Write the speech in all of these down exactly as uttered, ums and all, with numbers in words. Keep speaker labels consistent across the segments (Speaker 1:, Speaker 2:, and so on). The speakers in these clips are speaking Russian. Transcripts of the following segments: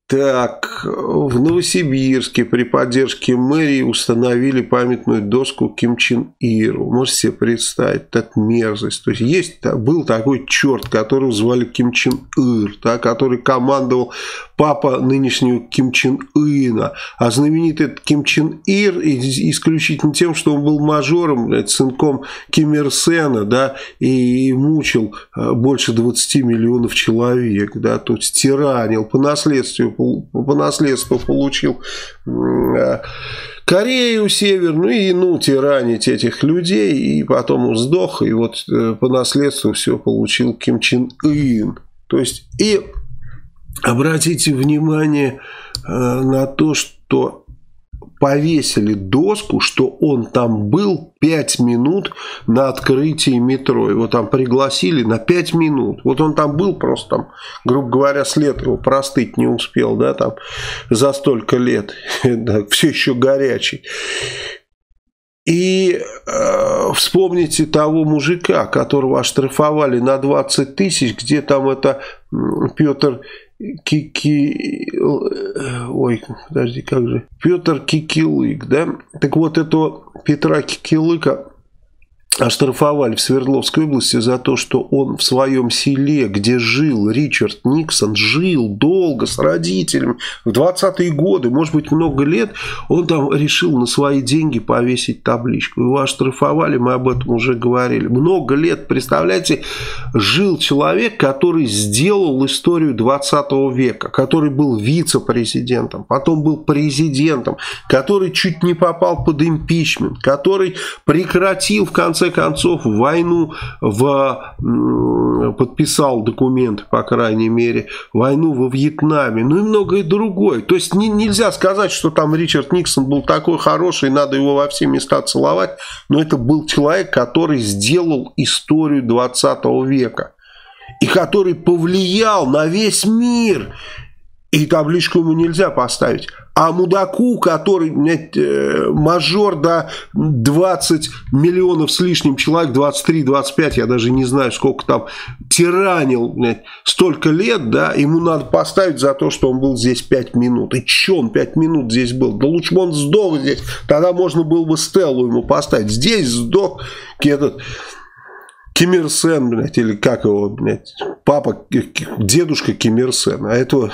Speaker 1: Так, в Новосибирске при поддержке мэрии установили памятную доску Ким Чен Иру. Можете себе представить, это мерзость. То есть, есть был такой черт, которого звали Ким Чен Ир, да, который командовал папа нынешнего Ким Чен Ына. А знаменитый этот Ким Чен Ир исключительно тем, что он был мажором, блядь, сынком Ким Ир Сена, да, и мучил больше двадцати миллионов человек, да, то есть тиранил по наследству. По наследству получил Корею Северную и, ну, тиранить этих людей, и потом сдох, и вот по наследству все получил Ким Чен Ын. То есть, и обратите внимание на то, что повесили доску, что он там был пять минут на открытии метро. Его там пригласили на пять минут. Вот он там был, просто там, грубо говоря, след его простыть не успел, да, там за столько лет. Да, все еще горячий. И э, вспомните того мужика, которого оштрафовали на двадцать тысяч, где там это Петр Кики... Ой, подожди, как же? Петр Кикилык, да? Так вот, этого Петра Кикилыка оштрафовали в Свердловской области за то, что он в своем селе, где жил Ричард Никсон, жил долго с родителями, в двадцатые годы, может быть, много лет, он там решил на свои деньги повесить табличку. Его оштрафовали, мы об этом уже говорили. Много лет, представляете, жил человек, который сделал историю двадцатого века, который был вице-президентом, потом был президентом, который чуть не попал под импичмент, который прекратил в конце концов войну, в, подписал документы, по крайней мере, войну во Вьетнаме, ну и многое другое. То есть не, нельзя сказать, что там Ричард Никсон был такой хороший, надо его во все места целовать, но это был человек, который сделал историю двадцатого века и который повлиял на весь мир. И табличку ему нельзя поставить. А мудаку, который, блядь, мажор, да, двадцать миллионов с лишним человек, двадцать три двадцать пять, я даже не знаю, сколько там, тиранил, блядь, столько лет, да, ему надо поставить за то, что он был здесь пять минут. И че он пять минут здесь был? Да лучше бы он сдох здесь, тогда можно было бы стелу ему поставить. Здесь сдох этот... Ким Ир Сен, блядь, или как его, блядь, папа, дедушка Ким Ир Сен, а этого...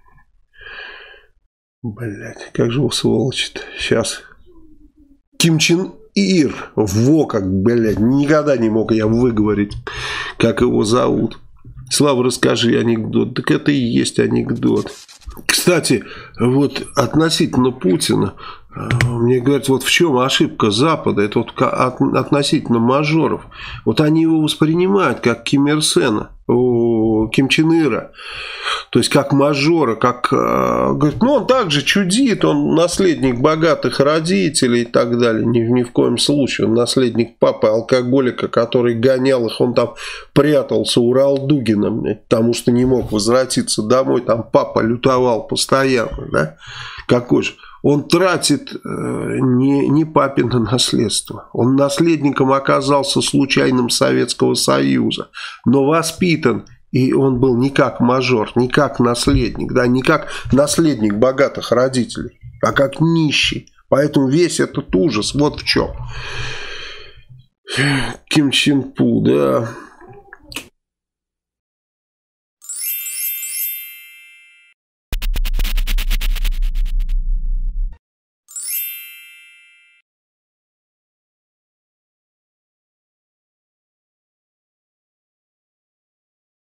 Speaker 1: Блять, как же его сволочь-то. Сейчас. Ким Чен Ир. Во как, блядь. Никогда не мог я выговорить, как его зовут. Слава, расскажи анекдот. Так это и есть анекдот. Кстати, вот относительно Путина, мне говорят, вот в чем ошибка Запада, это вот относительно мажоров. Вот они его воспринимают как Ким Ир Сена, Ким Чен Ира, то есть как мажора, как, говорит, ну он также чудит, он наследник богатых родителей и так далее, ни, ни в коем случае, он наследник папы алкоголика, который гонял их, он там прятался у Ралдугина, потому что не мог возвратиться домой, там папа лютовал постоянно, да, какой же. Он тратит не, не папино наследство. Он наследником оказался случайным Советского Союза, но воспитан, и он был не как мажор, не как наследник, да, не как наследник богатых родителей, а как нищий. Поэтому весь этот ужас вот в чем. Ким Чен Пу, да...